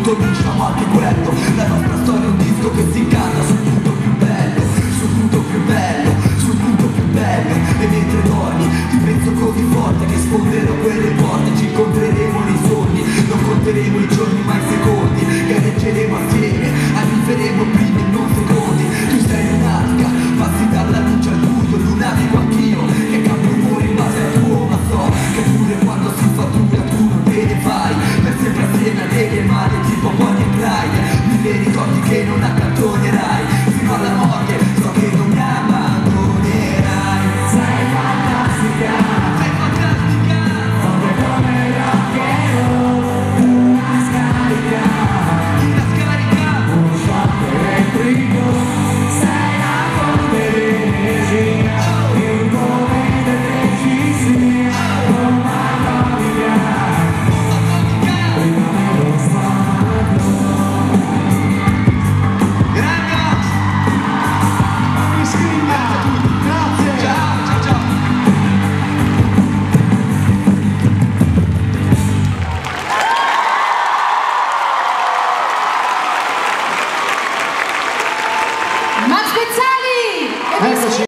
diciamo anche quello. La nostra storia è un disco che si incanta sul punto più bello, sul punto più bello, sul punto più bello. E mentre dormi ti penso così forte che sfonderò quelle porte. Ci incontreremo nei sogni, non conteremo i giorni ma i secondi. Gareggeremo assieme, arriveremo primi e non secondi. Tu sei lunatica, passi dalla luce al buio, lunatico anch'io, che cambio umore in base al tuo, ma so che pure quando si fa dura tu non te ne vai. Per sempre assieme a te che male tipo Bonnie e Clyde. Mille ricordi che non accantonerai fino alla morte, so che non mi abbandonerai. Sei fantastica, Sei fantastica, forte come rock and roll, una scarica, una scarica, uno shock elettrico. Sei la fonte di energia, il momento che ci sia, bomba atomica, prima nello spazio. raga, Grazie. ciao, ciao, ciao. Max Pezzali! Eccoci.